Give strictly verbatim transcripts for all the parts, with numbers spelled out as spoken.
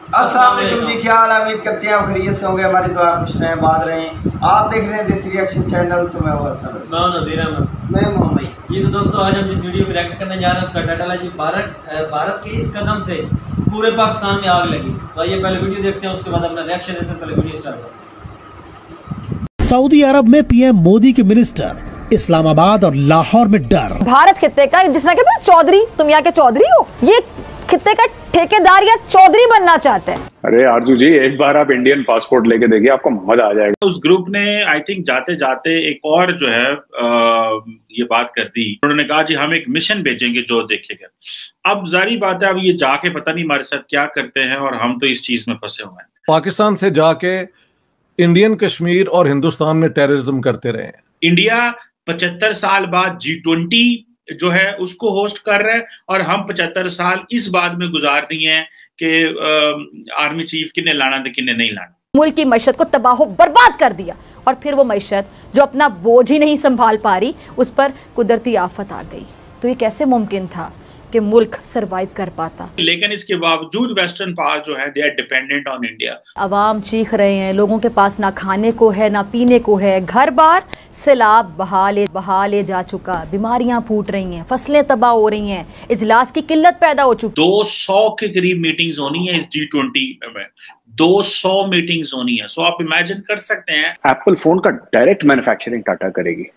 अस्सलाम वालेकुम जी, क्या हाल है? उम्मीद करते हैं आप खैरियत से होंगे। हमारी दुआ खुश रहें, बात रहें। आप देख रहे हैं देसी रिएक्शन चैनल। तो मैं मैं नज़ीर अहमद, मैं मोहम्मद जी। तो दोस्तों, आज हम जिस वीडियो को रिएक्ट करने जा रहे हैं उसका टाइटल है जी भारत भारत के इस कदम से पूरे पाकिस्तान में आग लगी। तो आइए पहले वीडियो देखते हैं, उसके बाद अपना रिएक्शन देते हैं। पहले वीडियो स्टार्ट करते हैं। सऊदी अरब में पीएम मोदी के मिनिस्टर, इस्लामाबाद और लाहौर में डर। भारत खित्ते का जिसने कहते हैं चौधरी, तुम यहाँ के चौधरी हो, ये खित्ते का ठेकेदार या चौधरी बनना चाहते हैं। अरे आरजू जी, एक बार आप इंडियन पासपोर्ट लेके देखिए, आपको मजा आ जाएगा। उस ग्रुप ने आई थिंक जाते जाते एक और जो है आ, ये बात कर दी। उन्होंने कहा जी हम एक मिशन भेजेंगे जो देखेगा। अब जारी बात है, अब ये जाके पता नहीं हमारे साथ क्या करते हैं, और हम तो इस चीज में फंसे हुए हैं। पाकिस्तान से जाके इंडियन कश्मीर और हिंदुस्तान में टेररिज्म करते रहे हैं। इंडिया पचहत्तर साल बाद जी ट्वेंटी जो है उसको होस्ट कर रहा है, और हम पचहत्तर साल इस बात में गुजार दिए हैं कि आर्मी चीफ किन्ने लाना थे किन्ने नहीं लाना। मुल्क की मैशत को तबाह बर्बाद कर दिया, और फिर वो मैशत जो अपना बोझ ही नहीं संभाल पा रही, उस पर कुदरती आफत आ गई। तो ये कैसे मुमकिन था कि मुल्क सरवाइव कर पाता? लेकिन इसके बावजूद वेस्टर्न पावर जो है they are dependent on India. अवाम चीख रहे हैं, लोगों के पास ना खाने को है ना पीने को है, घर बार सैलाब बहा ले बहा ले जा चुका, बीमारियां फूट रही हैं, फसलें तबाह हो रही हैं, इजलास की किल्लत पैदा हो चुकी। दो सौ के करीब मीटिंग्स होनी है इस जी ट्वेंटी में, दो सौ मीटिंग्स होनी है। सो आप इमेजिन कर सकते हैं, एप्पल फोन का डायरेक्ट मैन्युफैक्चरिंग टाटा करेगी।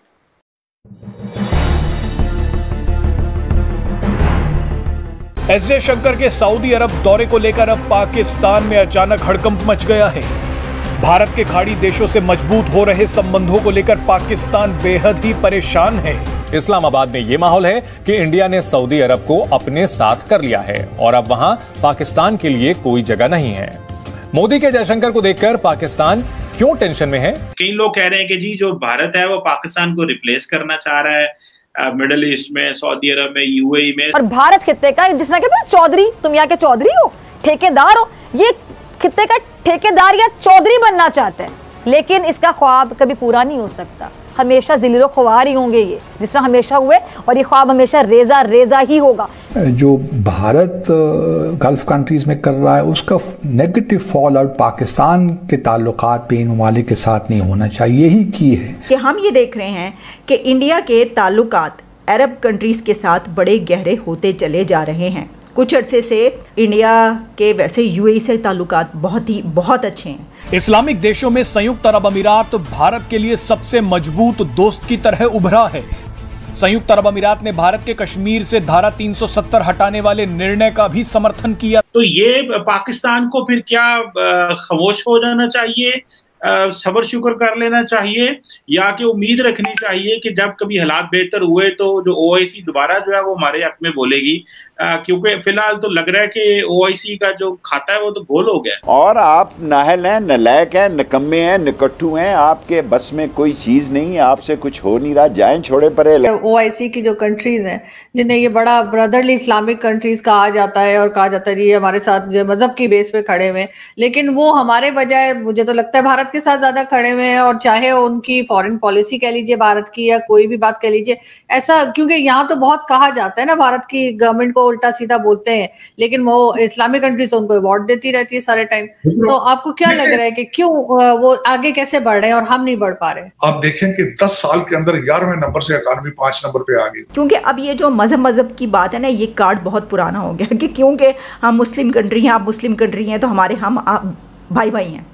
एस जयशंकर के सऊदी अरब दौरे को लेकर अब पाकिस्तान में अचानक हड़कंप मच गया है। भारत के खाड़ी देशों से मजबूत हो रहे संबंधों को लेकर पाकिस्तान बेहद ही परेशान है। इस्लामाबाद में यह माहौल है कि इंडिया ने सऊदी अरब को अपने साथ कर लिया है और अब वहां पाकिस्तान के लिए कोई जगह नहीं है। मोदी के जयशंकर को देखकर पाकिस्तान क्यों टेंशन में है? कई लोग कह रहे हैं कि जी जो भारत है वो पाकिस्तान को रिप्लेस करना चाह रहा है मिडिल ईस्ट में, सऊदी अरब में, यूएई में। और भारत खित्ते का जिसने कहते हैं चौधरी, तुम यहाँ के चौधरी हो, ठेकेदार हो, ये खित्ते का ठेकेदार या चौधरी बनना चाहते हैं। लेकिन इसका ख्वाब कभी पूरा नहीं हो सकता, हमेशा ज़िल्लो ख्वार ही होंगे ये, जिस तरह हमेशा हुए, और ये ख्वाब हमेशा रेजा रेजा ही होगा। जो भारत गल्फ कंट्रीज में कर रहा है उसका नेगेटिव फॉल आउट पाकिस्तान के ताल्लुकात पे इन ममालिक के साथ नहीं होना चाहिए ही की है कि हम ये देख रहे हैं कि इंडिया के ताल्लुकात अरब कंट्रीज के साथ बड़े गहरे होते चले जा रहे हैं। कुछ अरसे से इंडिया के वैसे यूएई से ताल्लुकात बहुत ही बहुत अच्छे हैं। इस्लामिक देशों में संयुक्त अरब अमीरात भारत के लिए सबसे मजबूत दोस्त की तरह उभरा है। संयुक्त अरब अमीरात ने भारत के कश्मीर से धारा तीन सौ सत्तर हटाने वाले निर्णय का भी समर्थन किया। तो ये पाकिस्तान को फिर क्या खामोश हो जाना चाहिए, सब्र शुक्र कर लेना चाहिए, या कि उम्मीद रखनी चाहिए कि जब कभी हालात बेहतर हुए तो जो ओआईसी दोबारा जो है वो हमारे हक में बोलेगी? क्योंकि फिलहाल तो लग रहा है कि ओआईसी का जो खाता है वो तो गोल हो गया। और आप नाहल हैं, नलायक हैं, निकम्मे हैं, निकट्टू हैं, आपके बस में कोई चीज नहीं है, आपसे कुछ हो नहीं रहा, जाएं छोड़े परे। ओआईसी की जो कंट्रीज हैं जिन्हें ये बड़ा ब्रदरली इस्लामिक कंट्रीज कहा जाता है, और कहा जाता है ये हमारे साथ जो मजहब की बेस पे खड़े हुए, लेकिन वो हमारे बजाय मुझे तो लगता है भारत के साथ ज्यादा खड़े हुए हैं। और चाहे उनकी फॉरेन पॉलिसी कह लीजिए भारत की, या कोई भी बात कह लीजिए, ऐसा क्योंकि यहाँ तो बहुत कहा जाता है ना, भारत की गवर्नमेंट को उल्टा सीधा बोलते हैं, लेकिन वो इस्लामिक कंट्रीज उनको अवार्ड देती रहती है सारे टाइम। तो आपको क्या लग रहा है कि क्यों वो आगे कैसे बढ़ रहे हैं और हम नहीं बढ़ पा रहे? आप देखें कि दस साल के अंदर ग्यारहवें नंबर से इकानवी पांच नंबर पे आ गई। क्योंकि अब ये जो मजहब मजहब की बात है ना, ये कार्ड बहुत पुराना हो गया कि क्योंकि हम मुस्लिम कंट्री हैं, आप मुस्लिम कंट्री हैं, तो हमारे हम आप भाई भाई हैं,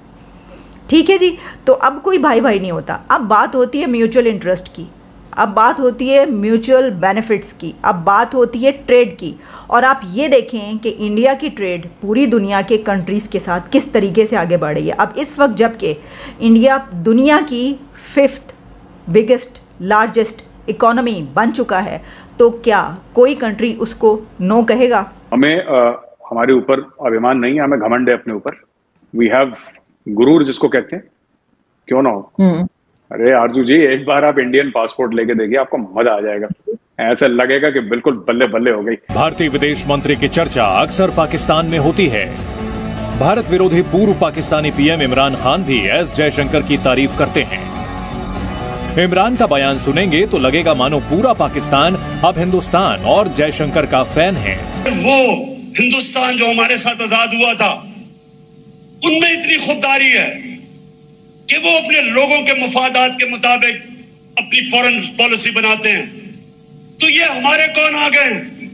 ठीक है जी। तो अब कोई भाई भाई नहीं होता, अब बात होती है म्यूचुअल इंटरेस्ट की, अब बात होती है म्यूचुअल बेनिफिट्स की, अब बात होती है ट्रेड की। और आप ये देखें कि इंडिया की ट्रेड पूरी दुनिया के कंट्रीज़ के साथ किस तरीके से आगे बढ़ रही है। अब इस वक्त जबकि इंडिया दुनिया की फिफ्थ बिगेस्ट लार्जेस्ट इकोनॉमी बन चुका है, तो क्या कोई कंट्री उसको नो कहेगा? हमें आ, हमारे ऊपर अभिमान नहीं है, हमें घमंड है अपने ऊपर। वी हैव गुरूर जिसको कहते हैं, क्यों ना हो। अरे आरजू जी, एक बार आप इंडियन पासपोर्ट लेके देखिए, आपको मजा आ जाएगा। ऐसा लगेगा कि बिल्कुल बल्ले बल्ले हो गई। भारतीय विदेश मंत्री की चर्चा अक्सर पाकिस्तान में होती है। भारत विरोधी पूर्व पाकिस्तानी पीएम इमरान खान भी एस जयशंकर की तारीफ करते हैं। इमरान का बयान सुनेंगे तो लगेगा मानो पूरा पाकिस्तान अब हिंदुस्तान और जयशंकर का फैन है। वो हिंदुस्तान जो हमारे साथ आजाद हुआ था, उनमें इतनी खुददारी है कि वो अपने लोगों के मफादात के मुताबिक अपनी फॉरेन पॉलिसी बनाते हैं। तो ये हमारे कौन आ गए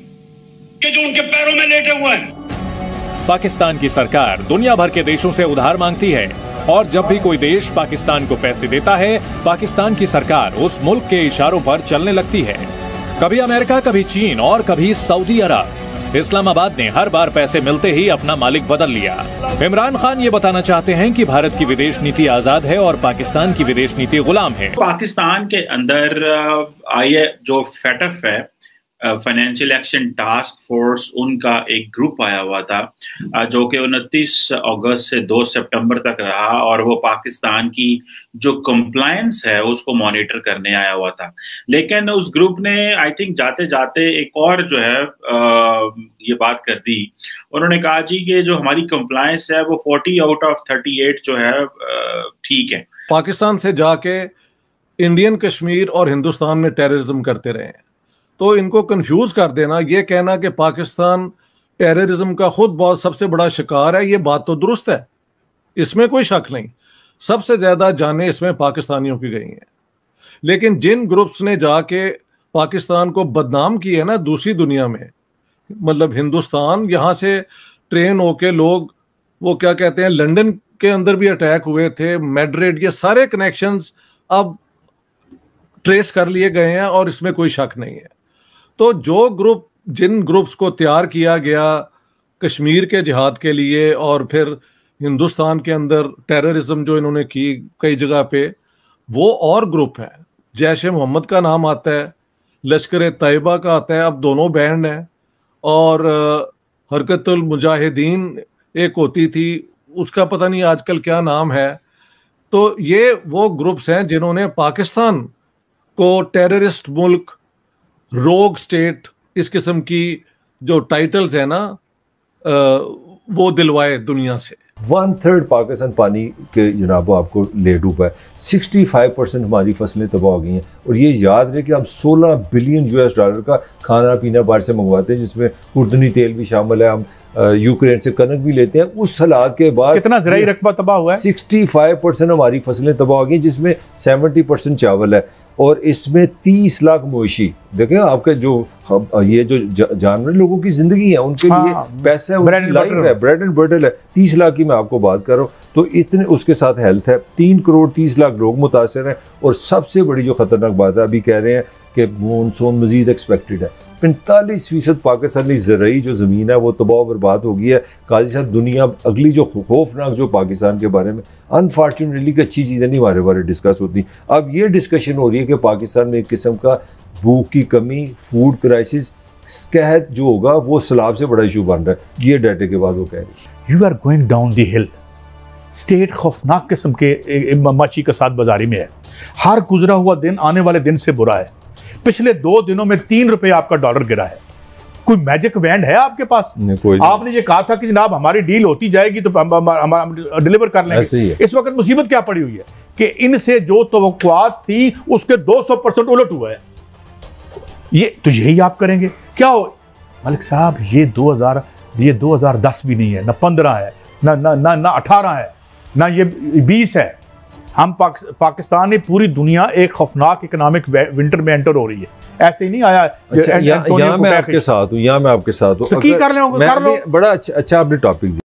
कि जो उनके पैरों में लेटे हुए हैं। पाकिस्तान की सरकार दुनिया भर के देशों से उधार मांगती है और जब भी कोई देश पाकिस्तान को पैसे देता है, पाकिस्तान की सरकार उस मुल्क के इशारों पर चलने लगती है। कभी अमेरिका, कभी चीन और कभी सऊदी अरब। इस्लामाबाद ने हर बार पैसे मिलते ही अपना मालिक बदल लिया। इमरान खान ये बताना चाहते हैं कि भारत की विदेश नीति आजाद है और पाकिस्तान की विदेश नीति गुलाम है। पाकिस्तान के अंदर आई जो फेटफ है, फाइनेंशियल एक्शन टास्क फोर्स, उनका एक ग्रुप आया हुआ था जो कि उनतीस अगस्त से दो सितंबर तक रहा और वो पाकिस्तान की जो कंप्लायंस है उसको मॉनिटर करने आया हुआ था। लेकिन उस ग्रुप ने आई थिंक जाते जाते एक और जो है आ, ये बात कर दी। उन्होंने कहा जी कि जो हमारी कंप्लायंस है वो चालीस आउट ऑफ अड़तीस जो है ठीक है। पाकिस्तान से जाके इंडियन कश्मीर और हिंदुस्तान में टेररिज्म करते रहे, तो इनको कंफ्यूज कर देना, ये कहना कि पाकिस्तान टेररिज्म का खुद बहुत सबसे बड़ा शिकार है, ये बात तो दुरुस्त है, इसमें कोई शक नहीं। सबसे ज्यादा जानें इसमें पाकिस्तानियों की गई हैं। लेकिन जिन ग्रुप्स ने जाके पाकिस्तान को बदनाम किया है ना दूसरी दुनिया में, मतलब हिंदुस्तान, यहाँ से ट्रेन होके लोग वो क्या कहते हैं लंदन के अंदर भी अटैक हुए थे, मैड्रिड, ये सारे कनेक्शंस अब ट्रेस कर लिए गए हैं और इसमें कोई शक नहीं है। तो जो ग्रुप जिन ग्रुप्स को तैयार किया गया कश्मीर के जिहाद के लिए और फिर हिंदुस्तान के अंदर टेररिज्म जो इन्होंने की कई जगह पे, वो और ग्रुप है। जैश ए मोहम्मद का नाम आता है, लश्कर तैयबा का आता है, अब दोनों बैंड हैं, और हरकतुल मुजाहिदीन एक होती थी, उसका पता नहीं आजकल क्या नाम है। तो ये वो ग्रुप्स हैं जिन्होंने पाकिस्तान को टेररिस्ट मुल्क, रोग स्टेट, इस किस्म की जो टाइटल्स है ना वो दिलवाए दुनिया से। वन थर्ड पाकिस्तान पानी के जनाब आपको ले डूबा है, सिक्सटी फाइव परसेंट हमारी फसलें तबाह हो गई हैं। और ये याद रहे कि हम सोलह बिलियन यूएस डॉलर का खाना पीना बाहर से मंगवाते हैं, जिसमें खुर्दनी तेल भी शामिल है, हम यूक्रेन से कनक भी लेते हैं। उस हालात के बाद कितना ज़राई रकबा तबाह हुआ है, सिक्सटी फाइव परसेंट हमारी फसलें तबाह हो गई, जिसमें सेवेंटी परसेंट चावल है और इसमें तीस लाख मवेशी। देखें आपके जो ये जो जानवर लोगों की जिंदगी है, उनके हाँ, लिए पैसा है, लाइफ है, ब्रेड एंड बटर है। तीस लाख की मैं आपको बात कर रहा हूँ, तो इतने उसके साथ हेल्थ है। तीन करोड़ तीस लाख लोग मुतासर हैं। और सबसे बड़ी जो खतरनाक बात है, अभी कह रहे हैं कि मानसून मजीद एक्सपेक्टेड है। पैंतालीस फीसद पाकिस्तानी ज़राई जो ज़मीन है वो तबाह बर्बाद हो गई है। काजी साहब, दुनिया अगली जो खौफनाक जो पाकिस्तान के बारे में, अनफॉर्चुनेटली की अच्छी चीज़ें नहीं हमारे बारे डिस्कस होती। अब ये डिस्कशन हो रही है कि पाकिस्तान में एक किस्म का भूख की कमी, फूड क्राइसिस, कहत जो होगा वो सैलाब से बड़ा इशू बन रहा है। ये डाटे के बाद वो कह रही है you are going down the hill. State खौफनाक किस्म के माशी के साथ बाजारी में है। हर गुजरा हुआ दिन आने वाले दिन से बुरा है। पिछले दो दिनों में तीन रुपए आपका डॉलर गिरा है। कोई मैजिक वैंड है आपके पास? आपने ये कहा था कि जनाब हमारी डील होती जाएगी तो हम, हम, हम, हम डिलीवर कर लेंगे। इस वक्त मुसीबत क्या पड़ी हुई है कि इनसे जो तवक्कुआत थी उसके दो सौ परसेंट उलट हुआ है। ये तो यही आप करेंगे क्या हो मलिक साहब? ये दो हजार ये दो हजार दस भी नहीं है, ना पंद्रह है, ना ना ना ना अठारह है, ना ये बीस है। हम पाक, पाकिस्तान ने पूरी दुनिया एक खौफनाक इकोनॉमिक विंटर में एंटर हो रही है। ऐसे ही नहीं आया। अच्छा, यहाँ मैं आपके साथ हूँ, यहाँ मैं आपके साथ हूँ। तो की कर लो, कर लो। बड़ा अच्छा अच्छा आपने टॉपिक दिया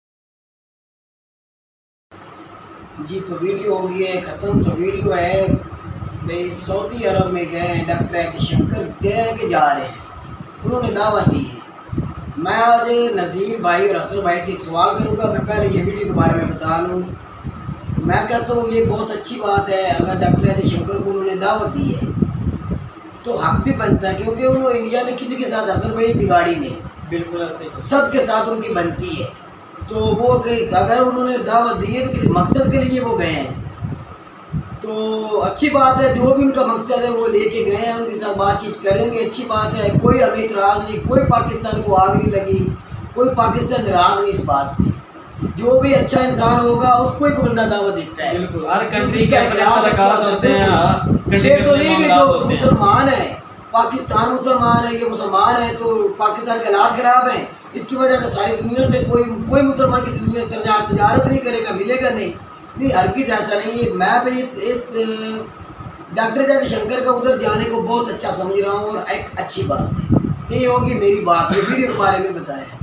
जी। तो वीडियो हो गई है खत्म। तो वीडियो है भाई सऊदी अरब में गए डॉक्टर एस शंकर गए के जा रहे हैं, उन्होंने दावत दी है। मैं आज नज़ीर भाई और असर भाई से एक सवाल करूँगा। मैं पहले ये वीडियो के बारे में बता लूँ। मैं कहता हूँ ये बहुत अच्छी बात है, अगर डॉक्टर एस शंकर को उन्होंने दावत दी है तो हक भी बनता है, क्योंकि उन्होंने इंडिया ने किसी के साथ असर भाई बिगाड़ी नहीं, बिल्कुल सबके साथ उनकी बनती है। तो वो अगर उन्होंने दावत दी है तो किसी मकसद के लिए वो गए हैं, तो अच्छी बात है। जो भी उनका मकसद है वो लेके गए हैं, उनके साथ बातचीत करेंगे, अच्छी बात है। कोई हमें इतराज़ नहीं, कोई पाकिस्तान को आग नहीं लगी, कोई पाकिस्तान नाराज़ नहीं इस बात से। जो भी अच्छा इंसान होगा उसको एक बंदा दावत देता है। बिल्कुल, हर कंट्री के अच्छा होते हैं। ये तो नहीं कि जो मुसलमान है पाकिस्तान मुसलमान है, ये मुसलमान है तो पाकिस्तान के हालात खराब हैं, इसकी वजह से सारी दुनिया से कोई कोई मुसलमान किसी दुनिया तजारत नहीं करेगा, मिलेगा नहीं। नहीं, हरगिज़ ऐसा नहीं है। मैं भी इस इस डॉक्टर जयशंकर का उधर जाने को बहुत अच्छा समझ रहा हूँ और एक अच्छी बात है। ये होगी मेरी बात, ये वीडियो के बारे में बताया।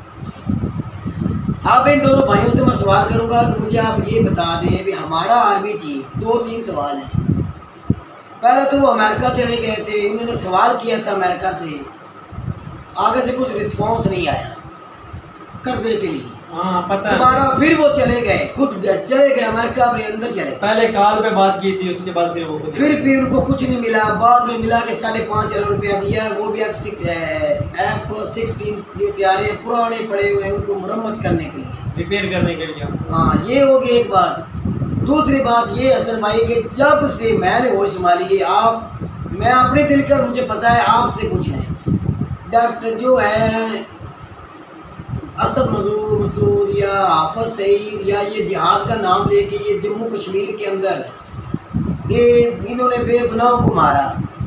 अब इन दोनों भाइयों से मैं सवाल करूंगा तो मुझे आप ये बता दें भी हमारा आर्मी चीफ, दो तीन सवाल हैं। पहले तो वो अमेरिका चले गए थे, उन्होंने सवाल किया था अमेरिका से, आगे से कुछ रिस्पांस नहीं आया कर्जे के लिए। हाँ, पता है। दोबारा फिर वो चले गए, खुद चले गए अमेरिका में, अंदर चले गए। पहले कॉल पे बात की थी, उसके बाद फिर वो फिर भी उनको कुछ नहीं मिला। बाद में मिला कि साढ़े पाँच अरब रुपया दिया, वो भी एफ सिक्सटीन जो तैयार है पुराने पड़े हुए हैं उनको मरम्मत करने के लिए, रिपेयर करने के लिए। हाँ, ये होगी एक बात। दूसरी बात ये हसन भाई कि जब से मैंने होश संभाली है, आप मैं अपने दिल का मुझे पता है आपसे पूछना है, डॉक्टर जो है असद मसूद मसूद या हाफिज सईद या ये जिहाद का नाम लेके ये जम्मू कश्मीर के अंदर ये इन्होंने बेगुनाह को मारा,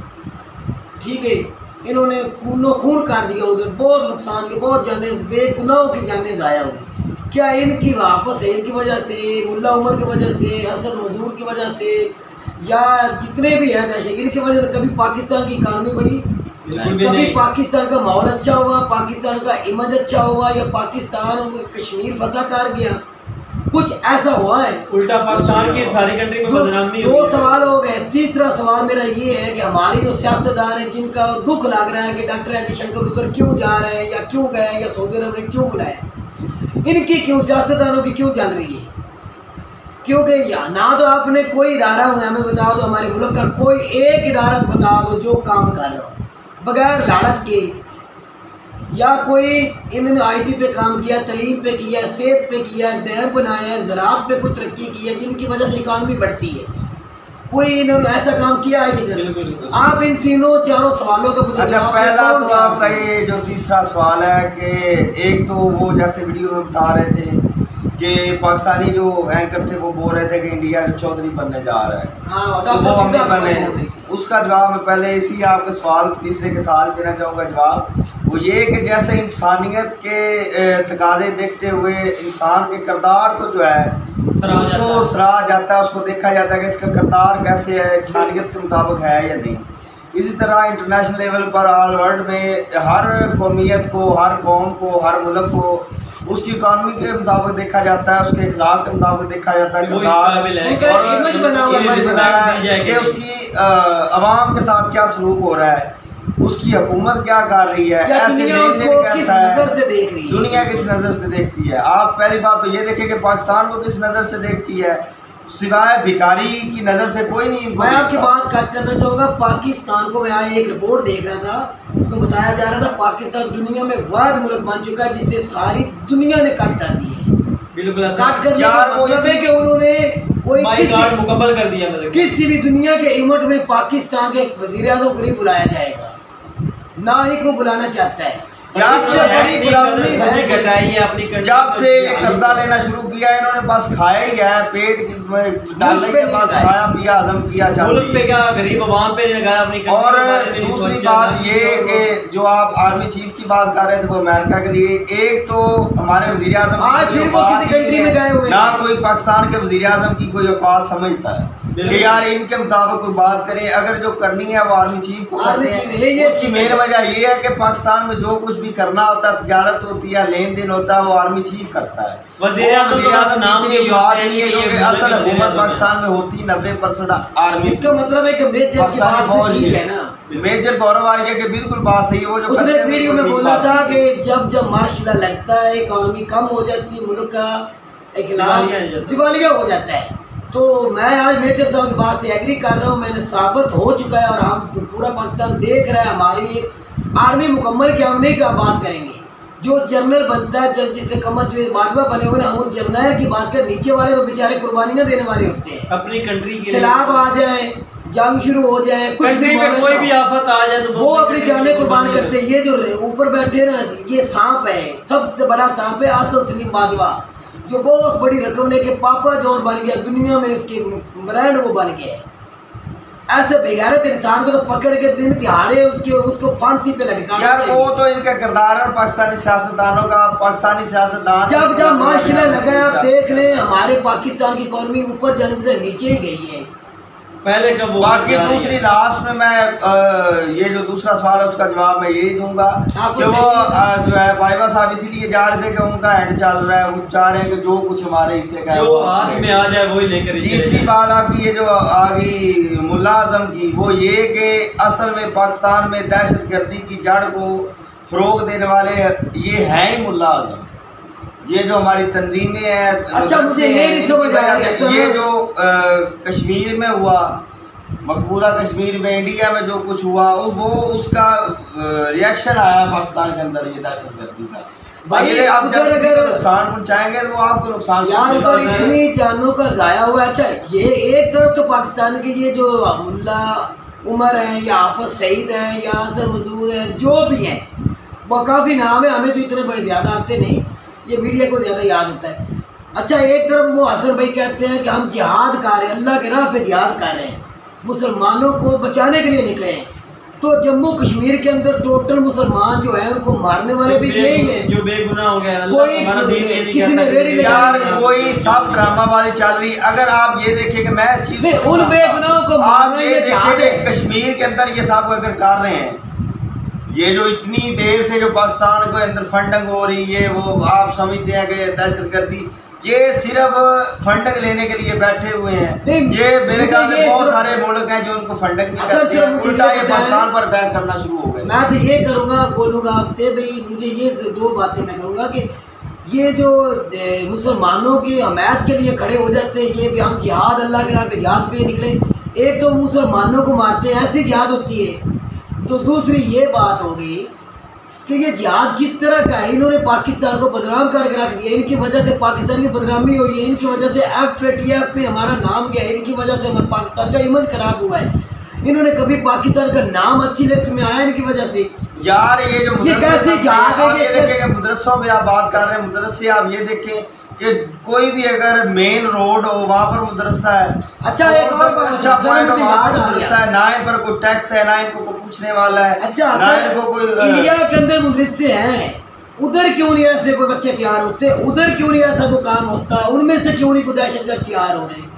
ठीक है, इन्होंने खूनो खून कर दिया, उधर बहुत नुकसान के, बहुत जाने बेगुनाहों की जाने ज़ाया हुई। क्या इनकी हाफिज सईद की वजह से, मुल्ला उमर की वजह से, असद मसूद की वजह से या जितने भी हैं दहशत, इनकी वजह से कभी पाकिस्तान की इकानमी बढ़ी? कभी पाकिस्तान का माहौल अच्छा हुआ, पाकिस्तान का इमेज अच्छा हुआ या पाकिस्तान कश्मीर फतह कर गया? कुछ ऐसा हुआ है? उल्टा पाकिस्तान की सारी कंट्री में बदनामी। दो सवाल हो गए। तीसरा सवाल मेरा ये है कि हमारे जो सियासतदान हैं जिनका दुख लग रहा है कि डॉक्टर जयशंकर उधर क्यों जा रहे हैं या क्यों गए या सऊदी अरब ने क्यों बुलाया, इनकी क्यों सियासतदानों की क्यों जल रही है? क्योंकि ना तो आपने कोई इदारा हमें बता दो, हमारे मुल्क का कोई एक इदारा बता दो जो काम कर रहा हो बगैर लालच के, या कोई इन्होंने आईटी पे काम किया, तलीम पे किया, सेहत पे किया, डैम बनाया, ज़राअत पे कोई तरक्की की है जिनकी वजह से इकानमी बढ़ती है, कोई इन्होंने ऐसा काम किया है कि आप इन तीनों चारों सवालों का मुझे अच्छा, पहला तो आपका ये जो तीसरा सवाल है कि एक तो वो जैसे वीडियो में बता रहे थे कि पाकिस्तानी जो एंकर थे वो बोल रहे थे कि इंडिया जो चौधरी बनने जा रहा है, हाँ, तो वो हम नहीं बने। उसका जवाब मैं पहले इसी आपके सवाल तीसरे के साथ देना चाहूँगा। जवाब वो ये कि जैसे इंसानियत के तकाजे देखते हुए इंसान के किरदार को जो है उसको सराहा जाता है, उसको देखा जाता है कि इसका किरदार कैसे है, इंसानियत के मुताबिक है या नहीं। इसी तरह इंटरनेशनल लेवल पर ऑल वर्ल्ड में हर कौमियत को, हर कौम को, हर मुल्क को उसकी इकानमी के मुताबिक देखा जाता है, उसके इखलाक के मुताबिक देखा जाता है और इमेज बनाया कि उसकी अवाम के साथ क्या सलूक हो रहा है, उसकी हुकूमत क्या कर रही है, ऐसे कैसा है, दुनिया किस नज़र से देखती है। आप पहली बात तो ये देखें कि पाकिस्तान को किस नज़र से देखती है, सिवाय भिखारी की नज़र से कोई नहीं। मैं आपकी बात कट करना चाहूँगा। पाकिस्तान को मैं आज एक रिपोर्ट देख रहा था, तो बताया जा रहा था पाकिस्तान दुनिया में वाहिद मुल्क बन चुका है जिसे सारी दुनिया ने कट कर दी है। बिल्कुल कट कर दिया मतलब है कि उन्होंने कोई मुकम्मल कर दिया, मतलब किसी भी दुनिया के इवेंट में पाकिस्तान के वज़ीर आज़म को नहीं बुलाया जाएगा, ना ही को बुलाना चाहता है। जब से कर्जा लेना शुरू किया इन्होंने बस खाया ही है, पेट डालने के पास खाया पिया हजम किया मुल्क पे क्या गरीब अवाम पे लगाया अपनी। और दूसरी बात ये कि जो आप आर्मी चीफ की बात कर रहे थे वो अमेरिका के लिए, एक तो हमारे वज़ीर आज़म ना कोई पाकिस्तान के वज़ीर आज़म की कोई औकात समझता है कि यार इनके मुताबिक कोई बात करें, अगर जो करनी है वो आर्मी चीफ को करते हैं। उसकी मेन वजह ये है कि पाकिस्तान में जो कुछ भी करना होता है, तजारत होती है, लेन देन होता है, वो आर्मी चीफ करता है। वज़ीर आज़म असल हुकूमत पाकिस्तान में होती नब्बे परसेंट आर्मी। इसका मतलब है कि मेजर की बात ठीक है ना, मेजर गौरव आ रही है कि बिल्कुल बात सही है। वो जो उसने वीडियो में बोला था कि जब जब माशाल्लाह लगता है इकॉनमी कम हो जाती है, मुल्क का दिवालिया हो जाता है, तो मैं आज मेजर साहब की बात से एग्री कर रहा हूँ। मैंने साबित हो चुका है और हम पूरा पाकिस्तान देख रहा है हमारी आर्मी मुकम्मल की। हम नहीं का बात करेंगे जो जनरल बनता है, जब जिससे कमर बाजवा बने हुए हम उस जनरल की बात करें, नीचे वाले तो बेचारे कुर्बानियाँ देने वाले होते हैं अपनी कंट्री के। सैलाब आ जाए, जंग शुरू हो जाए, कुछ भी कोई भी आफत आ जाए तो वो अपनी जाने कुर्बान करते हैं। ये जो ऊपर बैठे ना, ये सांप है, सबसे बड़ा सांप है आसद सलीम बाजवा, जो बहुत बड़ी रकम लेके पापा जोर बन गया दुनिया में, उसकी ब्रांड वो बन गया है। ऐसे बेगैरत इंसान को तो पकड़ के दिन दिहाड़े उसके उसको फांसी पे लटकाना यार वो तो इनका किरदार है पाकिस्तानी सियासतदानों का। पाकिस्तानी सियासतदान जब जब माशाल्लाह लगा आप देख लें हमारे पाकिस्तान की इकॉनमी ऊपर जाने बजाय नीचे ही गई है पहले कब वो बाकी दूसरी लास्ट में मैं आ, ये जो दूसरा सवाल है उसका जवाब मैं यही दूंगा कि वो आ, जो है बाइबा साहब इसीलिए जा रहे थे कि उनका एंड चल रहा है, वो चाह रहे हैं कि जो कुछ हमारे हिस्से का है वो हाथ में आ जाए वही लेकर। तीसरी बात आपकी ये जो आ गई मुल्ला आजम की, वो ये कि असल में पाकिस्तान में दहशत गर्दी की जड़ को फरोग देने वाले ये हैं ही मुल्ला आजम। ये जो हमारी तंजीमें हैं, अच्छा मुझे ये नहीं समझ आया ये जो आ, कश्मीर में हुआ, मकबूला कश्मीर में इंडिया में जो कुछ हुआ वो उसका रिएक्शन आया पाकिस्तान के अंदर ये दहशत गर्दी का। भाई आप जब अगर नुकसान पहुंचाएंगे तो वो आपको नुकसान यार उधर इतनी जानों का जाया हुआ। अच्छा ये एक तरफ तो पाकिस्तान के ये जो मुल्ला उमर हैं या आफत सईद हैं या असर मजदूर हैं जो भी हैं वो काफ़ी नाम है, हमें तो इतने बड़े ज़्यादा आते नहीं, ये मीडिया को ज़्यादा याद होता है। अच्छा एक तरफ वो हसन भाई कहते हैं कि हम जिहाद कर रहे हैं, अल्लाह के राह पे जिहाद कर रहे हैं, मुसलमानों को बचाने के लिए निकले हैं। तो जम्मू कश्मीर के अंदर टोटल मुसलमान जो है उनको मारने वाले भी यही हैं जो बेगुनाह हो गया। कोई किसी ने रेडी यार कोई सब ड्रामाबाजी चल रही। अगर आप ये देखें कि मैं इस चीज उन बेगुनाहों को आप ये देखें कि कश्मीर के अंदर ये सब अगर कर रहे हैं, ये जो इतनी देर से जो पाकिस्तान को अंदर फंडिंग हो रही है वो आप समझते हैं कि दहशत गर्दी, ये सिर्फ फंडिंग लेने के लिए बैठे हुए हैं। ये मेरे ख्याल में बहुत सारे मुल्क हैं जो उनको फंडिंग भी करते हैं, उल्टा ये पाकिस्तान पर अटैक करना शुरू हो गए। मैं तो ये करूँगा बोलूँगा आपसे भाई, मुझे ये दो बातें मैं करूँगा कि ये जो मुसलमानों की हमायत के लिए खड़े हो जाते हैं, ये भी हम जिहाद अल्लाह के राह पे जिहाद पे निकले, एक तो मुसलमानों को मारते हैं ऐसी जिहाद होती है। तो दूसरी ये बात होगी कि ये जिहाद किस तरह का है, इन्होंने पाकिस्तान को बदनाम करके रख दिया, इनकी वजह से पाकिस्तान की बदनामी हुई है, इनकी वजह से एफ ए टी एफ में हमारा नाम गया है, इनकी वजह से हमारे पाकिस्तान का इमेज खराब हुआ है, इन्होंने कभी पाकिस्तान का नाम अच्छी लिस्ट में आया इनकी वजह से। यार ये जो ये कैसे जिहाद है, ये देखें मदरसों में आप बात कर रहे हैं, मदरसे आप ये देखें कि कोई भी अगर मेन रोड हो वहाँ पर मदरसा है। अच्छा एक और बात, अच्छा पॉइंट मदरसा है, ना इन पर कोई टैक्स है, ना इनको कोई पूछने वाला है। अच्छा ना इनको कोई इंडिया के अंदर मदरसे हैं, उधर क्यों नहीं ऐसे कोई बच्चे तैयार होते, उधर क्यों नहीं ऐसा कोई काम होता, उनमें से क्यों नहीं कोई दहशतगर्द तैयार हो रहे,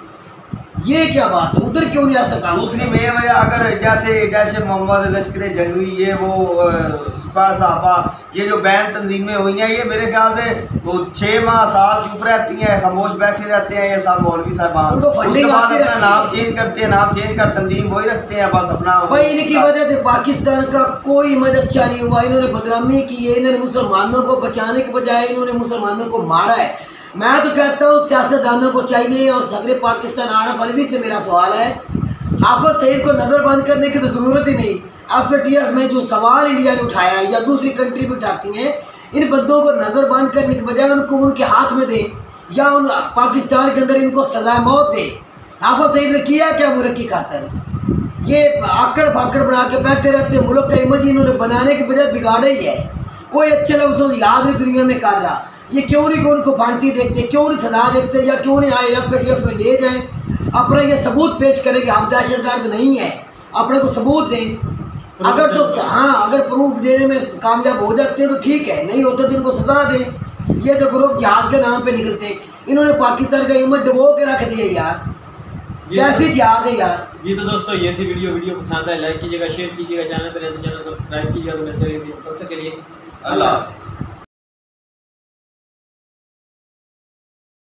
ये क्या बात है, उधर क्यों नहीं ऐसा काम। दूसरी मेन वजह अगर जैसे जैसे मोहम्मद लश्कर जंगवी ये वो सिपा साहबा ये जो बैन तंजीमें हुई हैं, ये मेरे ख्याल से वो छः माह साल चुप रहती हैं, खामोश बैठे रहते हैं ये सब मौलवी साहबान, उसके बाद अपना नाम चेंज करते हैं, नाम चेंज कर तंजीम वही रखते हैं बस अपना। भाई इनकी वजह से पाकिस्तान का कोई मदद अच्छा नहीं हुआ, इन्होंने बदनामी की है, इन्होंने मुसलमानों को बचाने के बजाय इन्होंने मुसलमानों को मारा है। मैं तो कहता हूँ सियासतदानों को चाहिए, और सदर पाकिस्तान आरफ अलवी से मेरा सवाल है, आफत सईद को नज़रबंद करने की तो ज़रूरत ही नहीं। एफ ए टी एफ में जो सवाल इंडिया ने उठाया है या दूसरी कंट्री भी उठाती हैं, इन बंदों को नज़रबंद करने के बजाय उनको उनके हाथ में दे या उन पाकिस्तान के अंदर इनको सजा मौत दे। आफत सईद ने किया क्या मुल्क की खातर, ये आकड़ फाकड़ बना के बैठे रहते, मुल्क का इमेज इन्होंने बनाने के बजाय बिगाड़े ही है। कोई अच्छे लफ्ज़ों याद नहीं दुनिया में कर रहा, ये क्यों नहीं उनको फांसी देते, क्यों नहीं सजा देते, या क्यों नहीं आए एफ ए टी एफ में ले जाएं, अपना ये सबूत पेश करें कि हम दहशतगर्द नहीं है, अपने को सबूत दें। अगर तो हाँ अगर प्रूफ देने में कामयाब हो जाते हैं तो ठीक है, नहीं होते तो इनको सजा दें। ये जो ग्रुप जिहाद के नाम पे निकलते हैं, इन्होंने पाकिस्तान का इमेज डुबो के रख दिया यार, कैसी जिहाद है यार। जी तो दोस्तों ये थी वीडियो, वीडियो पसंद आए लाइक कीजिएगा, शेयर कीजिएगा, चैनल पर चैनल सब्सक्राइब कीजिएगा। तो मिलते रहिए, तब तक के लिए अल्लाह।